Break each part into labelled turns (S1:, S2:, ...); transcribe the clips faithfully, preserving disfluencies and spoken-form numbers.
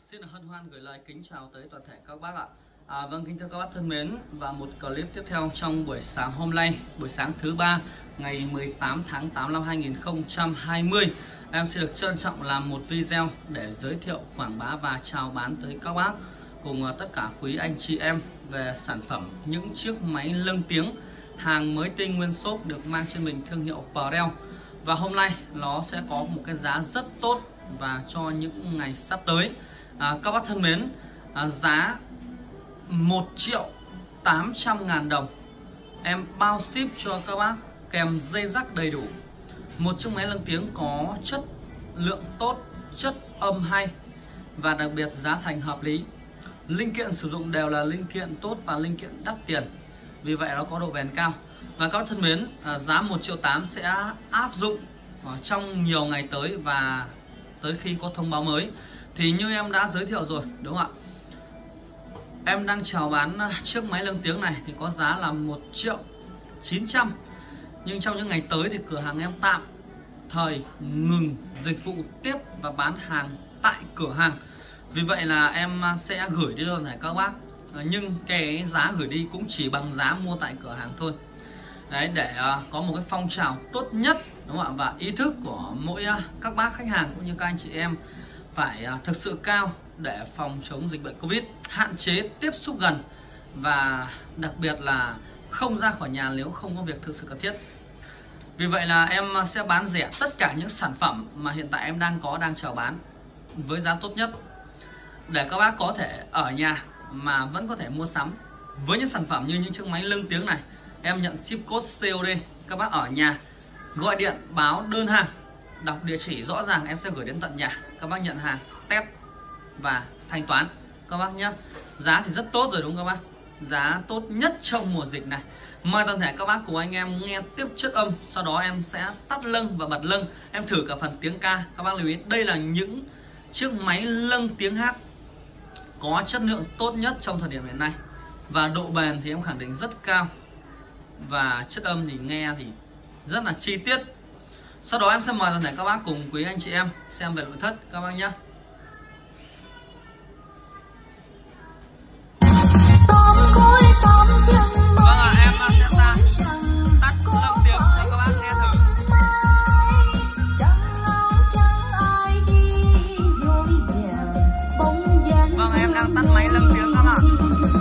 S1: Xin hân hoan gửi lời kính chào tới toàn thể các bác ạ. À, vâng, kính thưa các bác thân mến, và một clip tiếp theo trong buổi sáng hôm nay, buổi sáng thứ ba ngày mười tám tháng tám năm hai nghìn không trăm hai mươi, em xin được trân trọng làm một video để giới thiệu, quảng bá và chào bán tới các bác cùng tất cả quý anh chị em về sản phẩm những chiếc máy lâng tiếng hàng mới tinh nguyên xốp được mang trên mình thương hiệu Prel. Và hôm nay nó sẽ có một cái giá rất tốt và cho những ngày sắp tới. À, các bác thân mến, à, giá một triệu tám trăm ngàn đồng em bao ship cho các bác kèm dây rắc đầy đủ. Một chiếc máy lâng tiếng có chất lượng tốt, chất âm hay và đặc biệt giá thành hợp lý. Linh kiện sử dụng đều là linh kiện tốt và linh kiện đắt tiền, vì vậy nó có độ bền cao. Và các bác thân mến, à, giá một triệu tám sẽ áp dụng trong nhiều ngày tới và tới khi có thông báo mới. Thì như em đã giới thiệu rồi, đúng không ạ? Em đang chào bán chiếc máy lâng tiếng này thì có giá là một triệu chín trăm. Nhưng trong những ngày tới thì cửa hàng em tạm thời ngừng dịch vụ tiếp và bán hàng tại cửa hàng. Vì vậy là em sẽ gửi đi cho các bác, nhưng cái giá gửi đi cũng chỉ bằng giá mua tại cửa hàng thôi. Đấy, để có một cái phong trào tốt nhất, đúng không ạ? Và ý thức của mỗi các bác khách hàng cũng như các anh chị em phải thực sự cao để phòng chống dịch bệnh Covid, hạn chế tiếp xúc gần và đặc biệt là không ra khỏi nhà nếu không có việc thực sự cần thiết. Vì vậy là em sẽ bán rẻ tất cả những sản phẩm mà hiện tại em đang có, đang chào bán với giá tốt nhất, để các bác có thể ở nhà mà vẫn có thể mua sắm. Với những sản phẩm như những chiếc máy lâng tiếng này, em nhận ship code xê o đê. Các bác ở nhà gọi điện báo đơn hàng, đọc địa chỉ rõ ràng, em sẽ gửi đến tận nhà. Các bác nhận hàng, test và thanh toán các bác nhé. Giá thì rất tốt rồi đúng không các bác? Giá tốt nhất trong mùa dịch này. Mời toàn thể các bác cùng anh em nghe tiếp chất âm. Sau đó em sẽ tắt lâng và bật lâng. Em thử cả phần tiếng ca. Các bác lưu ý, đây là những chiếc máy lâng tiếng hát có chất lượng tốt nhất trong thời điểm hiện nay. Và độ bền thì em khẳng định rất cao. Và chất âm thì nghe thì rất là chi tiết. Sau đó em sẽ mời toàn thể các bác cùng quý anh chị em xem về nội thất các bác nhé. Vâng ạ, em sẽ ra tắt lâng tiếng cho các bác nghe thử. Vâng, em đang tắt máy lâng tiếng các bạn.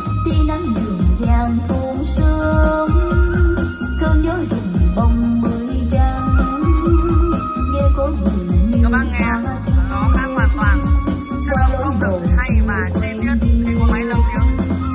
S1: Các bác nghe nó khác hoàn toàn, chất âm không được hay và chi tiết khi có máy lâng tiếng.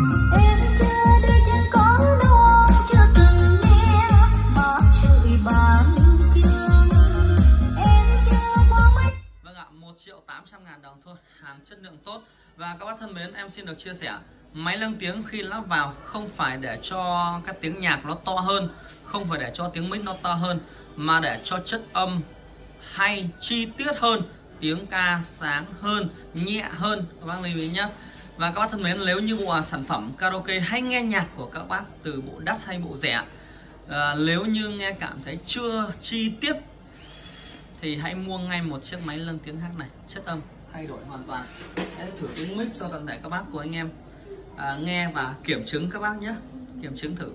S1: Vâng ạ, một triệu tám trăm ngàn đồng thôi, hàng chất lượng tốt. Và các bác thân mến, em xin được chia sẻ, máy lâng tiếng khi lắp vào không phải để cho các tiếng nhạc nó to hơn, không phải để cho tiếng mic nó to hơn, mà để cho chất âm hay, chi tiết hơn, tiếng ca sáng hơn, nhẹ hơn các bác lưu ý nhé. Và các bác thân mến, nếu như bộ sản phẩm karaoke hay nghe nhạc của các bác từ bộ đắt hay bộ rẻ, à, nếu như nghe cảm thấy chưa chi tiết thì hãy mua ngay một chiếc máy lâng tiếng hát này, chất âm thay đổi hoàn toàn. Hãy thử tiếng mic cho toàn thể các bác của anh em à, nghe và kiểm chứng các bác nhé, kiểm chứng thử.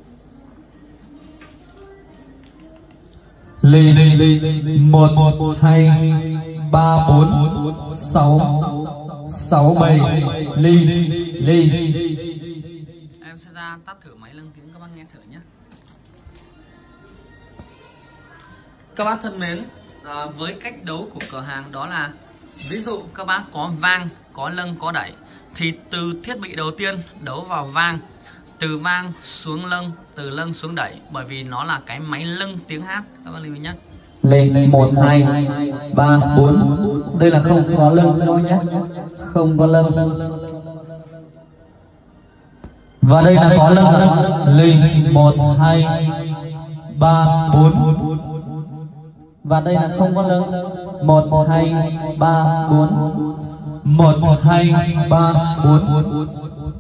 S2: Ly một một hai ba bốn sáu sáu bảy. Ly ly
S1: em sẽ ra tắt thử máy lâng tiếng các bác nghe thử nhé. Các bác thân mến, à, với cách đấu của cửa hàng đó là, ví dụ các bác có vang, có lâng, có đẩy, thì từ thiết bị đầu tiên đấu vào vang, từ vang xuống lâng, từ lâng xuống đẩy, bởi vì nó là cái máy lâng tiếng hát các bác lưu ý nhé.
S2: Lên một hai ba bốn, đây là không có lâng các bác nhé, không có lâng. Và đây là có lâng. Lên một hai ba bốn, và đây là không có lâng. Một một hai ba bốn, một một hai ba bốn.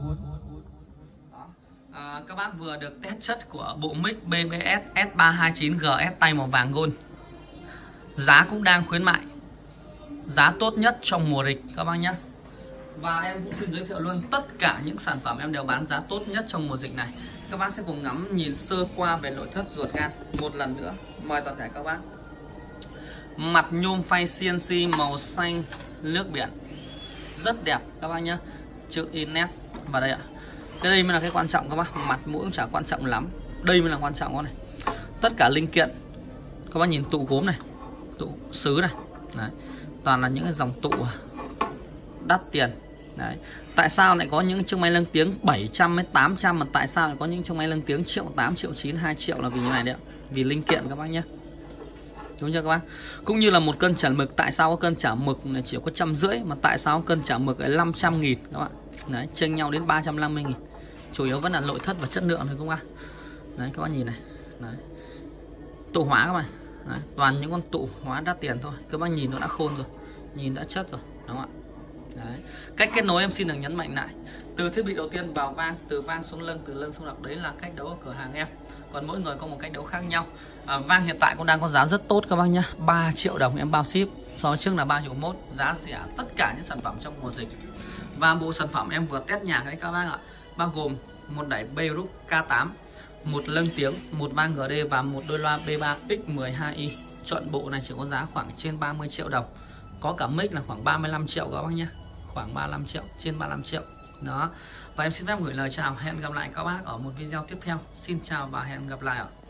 S1: À, các bác vừa được test chất của bộ mic bê bê ét S ba hai chín G S tay màu vàng gold. Giá cũng đang khuyến mại, giá tốt nhất trong mùa dịch các bác nhé. Và em cũng xin giới thiệu luôn tất cả những sản phẩm em đều bán giá tốt nhất trong mùa dịch này. Các bác sẽ cùng ngắm nhìn sơ qua về nội thất ruột gan một lần nữa. Mời toàn thể các bác. Mặt nhôm phay xê en xê màu xanh nước biển, rất đẹp các bác nhé, chữ in nét vào đây ạ. Cái đây mới là cái quan trọng các bác, mặt mũi cũng chả quan trọng lắm, đây mới là quan trọng con này. Tất cả linh kiện các bác nhìn, tụ gốm này, tụ sứ này, đấy, toàn là những cái dòng tụ đắt tiền. Đấy. Tại sao lại có những chiếc máy lân tiếng bảy trăm đến tám trăm, mà tại sao lại có những chiếc máy lân tiếng triệu tám, triệu chín, hai triệu là vì như này đấy ạ. Vì linh kiện các bác nhé. Đúng chưa các bác? Cũng như là một cân chả mực, tại sao có cân chả mực này chỉ có trăm rưỡi, mà tại sao cân chả mực ấy năm trăm nghìn các bạn. Đấy, chênh nhau đến ba trăm năm mươi nghìn. Chủ yếu vẫn là nội thất và chất lượng thôi các bác. Đấy, các bác nhìn này. Đấy. Tụ hóa các bạn. Đấy, toàn những con tụ hóa đắt tiền thôi. Các bác nhìn nó đã khôn rồi, nhìn đã chất rồi, đúng không ạ? Đấy. Cách kết nối em xin được nhấn mạnh lại. Từ thiết bị đầu tiên vào vang, từ vang xuống lưng, từ lưng xuống đọc, đấy là cách đấu ở cửa hàng em. Còn mỗi người có một cách đấu khác nhau. à, Vang hiện tại cũng đang có giá rất tốt các bác nhá, ba triệu đồng em bao ship. So với trước là ba triệu mốt, giá rẻ tất cả những sản phẩm trong mùa dịch. Và bộ sản phẩm em vừa test nhạc đấy các bác ạ, bao gồm một đẩy Beirut K tám, một lân tiếng, một vang giê đê và một đôi loa B ba X mười hai i. Chọn bộ này chỉ có giá khoảng trên ba mươi triệu đồng. Có cả mic là khoảng ba mươi lăm triệu các bác nhé, khoảng ba mươi lăm triệu, trên ba mươi lăm triệu đó. Và em xin phép gửi lời chào, hẹn gặp lại các bác ở một video tiếp theo. Xin chào và hẹn gặp lại ạ.